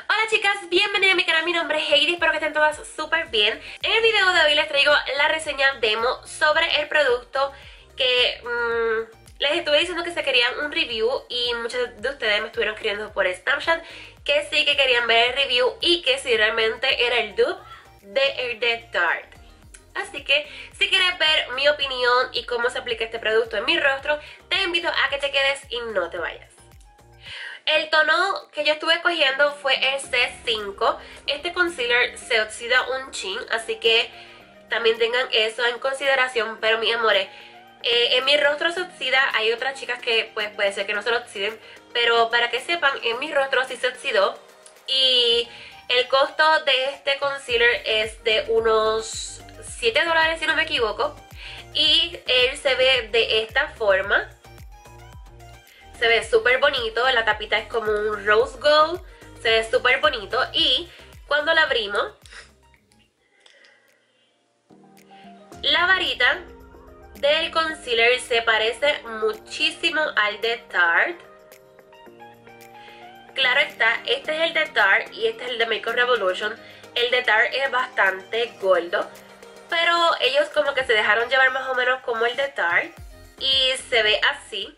Hola chicas, bienvenidas a mi canal, mi nombre es Heidi, espero que estén todas súper bien. En el video de hoy les traigo la reseña demo sobre el producto que les estuve diciendo que se querían un review y muchos de ustedes me estuvieron escribiendo por Snapchat que sí que querían ver el review y que si realmente era el dupe de Tarte. Así que si quieres ver mi opinión y cómo se aplica este producto en mi rostro, te invito a que te quedes y no te vayas. El tono que yo estuve escogiendo fue el C5. Este concealer se oxida un chin, así que también tengan eso en consideración. Pero mis amores, en mi rostro se oxida. Hay otras chicas que pues puede ser que no se lo oxiden, pero para que sepan, en mi rostro sí se oxidó. Y el costo de este concealer es de unos $7 si no me equivoco. Y él se ve de esta forma. Se ve súper bonito, la tapita es como un rose gold, se ve súper bonito y cuando la abrimos, la varita del concealer se parece muchísimo al de Tarte. Claro está, este es el de Tarte y este es el de Makeup Revolution. El de Tarte es bastante gordo, pero ellos como que se dejaron llevar más o menos como el de Tarte y se ve así.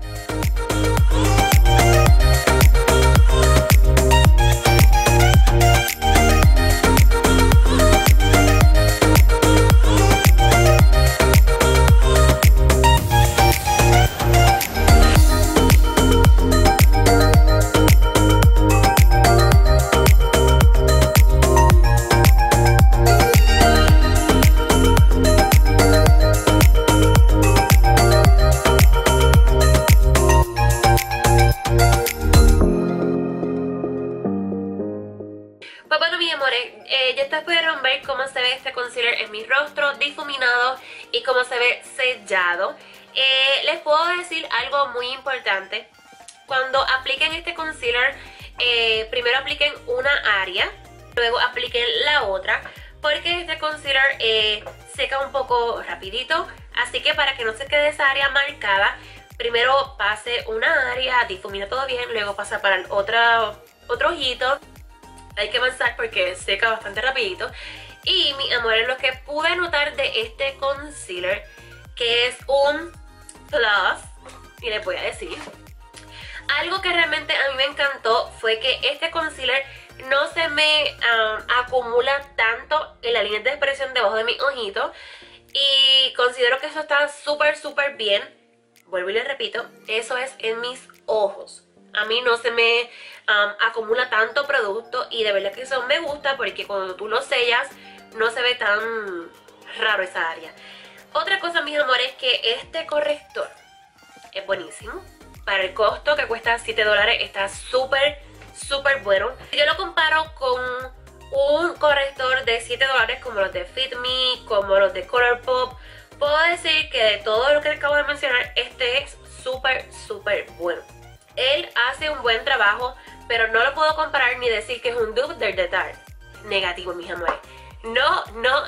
Pues bueno mis amores, ya ustedes pudieron ver cómo se ve este concealer en mi rostro, difuminado y cómo se ve sellado. Les puedo decir algo muy importante. Cuando apliquen este concealer, primero apliquen una área, luego apliquen la otra, porque este concealer seca un poco rapidito. Así que para que no se quede esa área marcada, primero pase una área, difumina todo bien, luego pasa para el otro ojito. Hay que avanzar porque seca bastante rapidito. Y mi amor, lo que pude notar de este concealer, que es un plus, y les voy a decir, algo que realmente a mí me encantó fue que este concealer no se me acumula tanto en la línea de expresión debajo de mi ojito. Y considero que eso está súper bien. Vuelvo y les repito, eso es en mis ojos. A mí no se me acumula tanto producto y de verdad que eso me gusta porque cuando tú lo sellas no se ve tan raro esa área. Otra cosa mis amores es que este corrector es buenísimo. Para el costo que cuesta $7 está súper bueno. Yo lo comparo con un corrector de $7 como los de Fit Me, como los de Colourpop. Puedo decir que de todo lo que acabo de mencionar, este es súper bueno. Él hace un buen trabajo, pero no lo puedo comparar ni decir que es un dupe del de Tarte. Negativo, mis amores. No.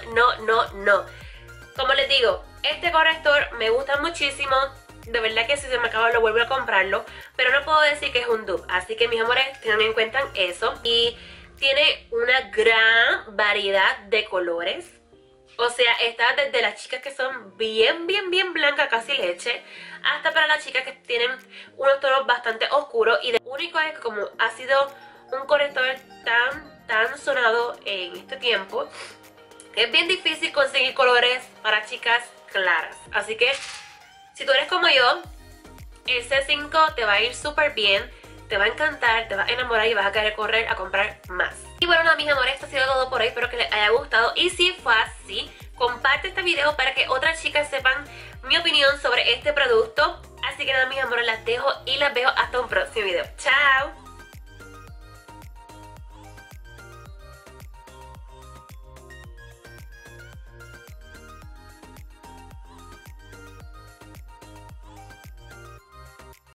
Como les digo, este corrector me gusta muchísimo. De verdad que si se me acaba lo vuelvo a comprarlo. Pero no puedo decir que es un dupe. Así que, mis amores, tengan en cuenta eso. Y tiene una gran variedad de colores. O sea, está desde las chicas que son bien blancas, casi leche, hasta para las chicas que tienen unos tonos bastante oscuros. Y lo único es que como ha sido un corrector tan sonado en este tiempo, es bien difícil conseguir colores para chicas claras. Así que si tú eres como yo, el C5 te va a ir súper bien, te va a encantar, te va a enamorar y vas a querer correr a comprar más. Y bueno, nada, mis amores, esto ha sido todo por hoy. Espero que les haya gustado. Y si fue así, comparte este video para que otras chicas sepan mi opinión sobre este producto. Así que nada, mis amores, las dejo y las veo hasta un próximo video. ¡Chao!